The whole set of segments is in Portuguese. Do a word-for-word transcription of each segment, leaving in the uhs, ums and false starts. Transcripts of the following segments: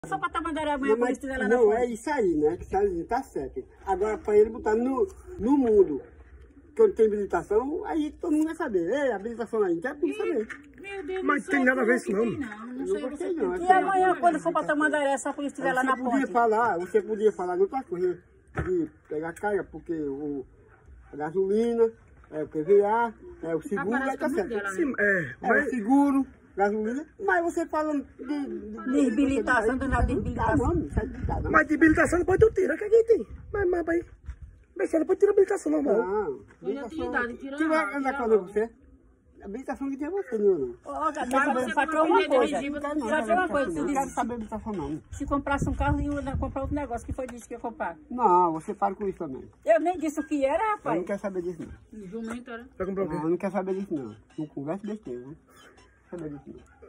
Só para Tamandaré amanhã, Não, por isso lá na não fonte. é isso aí, né? Que isso tá certo. Agora, para ele botar no, no mundo, que eu não tenho habilitação, aí todo mundo vai saber. Ei, habilitação aí, não quer tudo saber. Meu Deus Mas do tem céu, nada a ver como isso, que não. tem, não. Não Eu sei não você gostei, não. E amanhã, quando for para Tamandaré, só por estiver lá Você na podia ponte. falar, você podia falar de outra coisa, de pegar carga, porque o, a gasolina, é o P V A, é o seguro, Aparece aí tá o nome certo. dela, né? Sim, é, É o mas seguro, gasolina, mas você fala de... de, De habilitação, do nada de Tá, habilitação. não, sai de casa. Mas de habilitação depois tu tira, que aqui tem. Mas, mas, mas, mas você depois tira a habilitação normal. Não, Eu já tinha idade, tira Quem vai logo, andar tira com logo. você? A habilitação que tem é você, não, não. Ó, Mas Gabriel, você patrão, não uma podia coisa. dirigir, Não quero não, Já foi uma coisa, tu não quero disse, saber habilitação não. se comprasse um carro, ia comprar outro negócio, que foi disso que ia comprar. Não, você para com isso também. Eu nem disse o que era, Eu rapaz. não quero saber disso não. Jumento era. Vai comprar o Não, quê? eu não quero saber disso não. Não conversa besteira, não. Não quero saber disso não.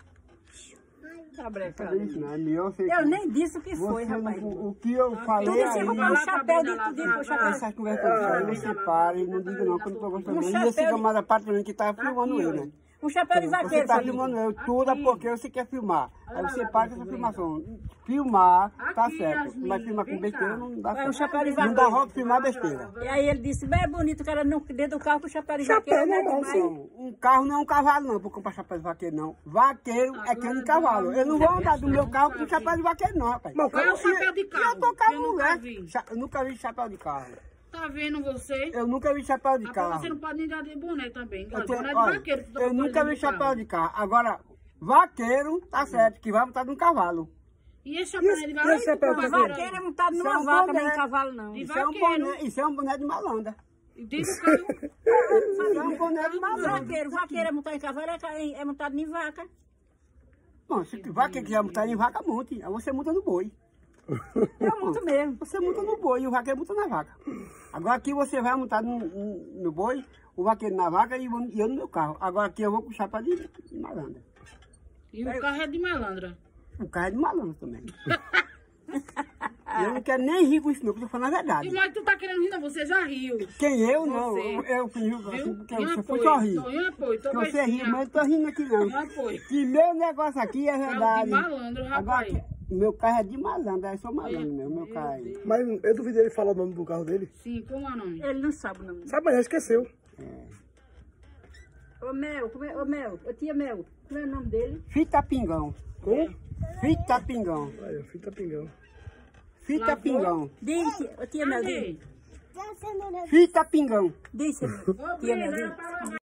Gabriel, Não quero saber disso não. É melhor você... eu nem disse o que Você foi, não- rapaz. o que eu falei Tu disse que ia aí... comprar um lá, chapéu de lá, tudo, lá, o chapéu. Essas conversas aí, você para e não diga não, que eu não tô gostando. Um não. E esse chapéu de- camarada parte também que tá filmando eu, né? Um chapéu de Você vaqueiro, tá Fabinho. filmando eu tudo é porque você quer filmar. Aí você para com essa filmação. Filmar, tá Aqui, certo. Yasmin, mas filmar com vem besteira cá. não dá É um certo. chapéu de Não dá vaqueiro. rock filmar besteira. E aí ele disse, bem é bonito o cara não, dentro do carro com o chapéu de Chapéu vaqueiro, né? normal, Mas Não, um carro não é um cavalo não, pra comprar chapéu de vaqueiro não. Vaqueiro é cano de cavalo. Eu não vou andar do meu carro com chapéu de vaqueiro não, rapaz. Mas o Qual é cara, o chapéu de E carro? eu tô com a Eu nunca mulher. vi. Cha- Eu nunca vi chapéu de carro. Tá vendo você? Eu nunca vi chapéu de Rapaz, carro. você não pode nem dar de boné também. Eu, Claro, tenho- boné de olha, vaqueiro. que tu tá eu nunca fazendo vi de chapéu carro. de carro. Agora, vaqueiro, tá certo, que vai montar num cavalo. E esse chapéu Esse- de vaqueiro? esse chapéu Mas de vaqueiro? vaqueiro é montado Isso é numa um vaca, boné. nem em cavalo, não. De Isso é, um vaqueiro. boné, isso é um boné de malandra. Dentro do carro. Isso é um boné de malandra. Vaqueiro, vaqueiro é montado em cavalo, é, ca- é montado em vaca. Bom, se vaqueiro quiser montar em vaca, monte. Aí você monta no boi. Eu monto mesmo. Você monta no boi e o vaqueiro monta na vaca. Agora aqui você vai montar no, no, no boi, o vaqueiro na vaca e eu, e eu no meu carro. Agora aqui eu vou com chapa de, de malandra. E o carro é de malandra. O carro é de malandra também. E eu não quero nem rir com isso não, porque eu tô falando a E verdade. mas tu tá querendo rir, não? Você já riu. Quem eu não, Você. eu, eu fingi assim, Viu? porque Em você foi apoio. só rir. Tô em apoio. Tô Porque você ri, baixinha. mas eu tô rindo aqui não. Em apoio. Que meu negócio aqui é Carro de verdade. malandro, Agora, rapaz. que- meu carro é de malandro, eu sou malandro mesmo, meu carro aí. mas eu duvidei ele falar o nome do carro dele. Sim, como é o nome? Ele não sabe o nome. Sabe, mas já esqueceu. Ô Mel, como é, ô Mel, ô tia Mel, como é o nome dele? Fita pingão. Como? Fita pingão. Aí, ó, fita pingão. Fita Lavou? pingão. Diz, ô tia Mel, Cadê? diz. Fita pingão. Diz, tia Mel, diz.